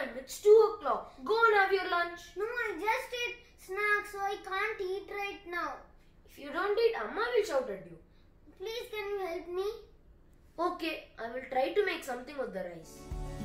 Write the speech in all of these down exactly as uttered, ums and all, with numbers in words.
time. It's two o'clock. Go and have your lunch. No, I just ate snacks, so I can't eat right now. If you don't eat, Amma will shout at you. Please, can you help me? Okay, I will try to make something with the rice.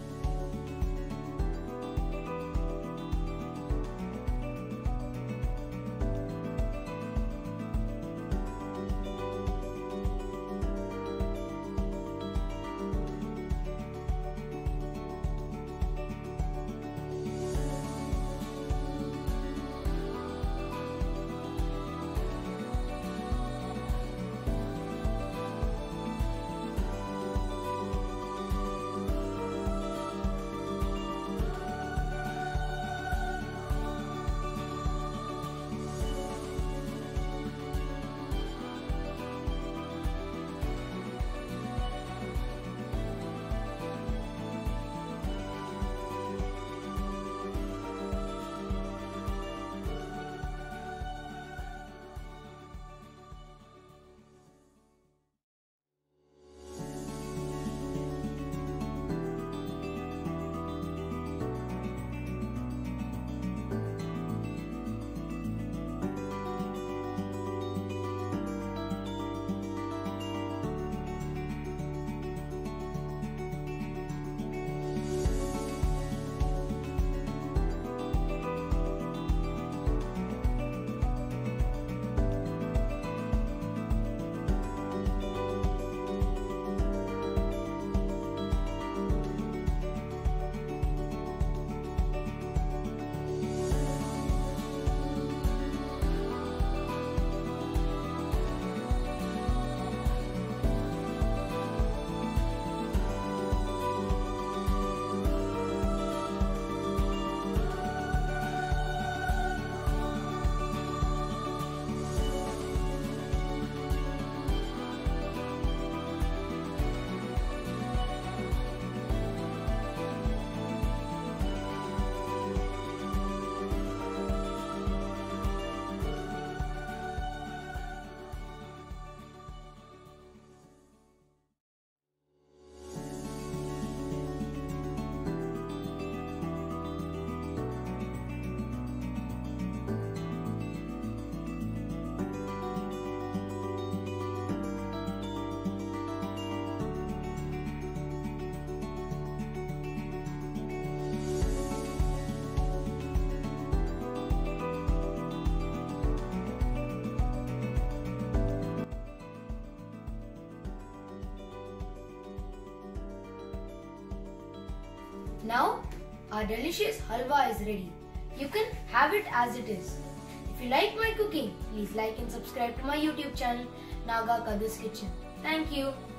Now, our delicious halwa is ready. You can have it as it is. If you like my cooking, please like and subscribe to my YouTube channel, Naga Kathir's Kitchen. Thank you.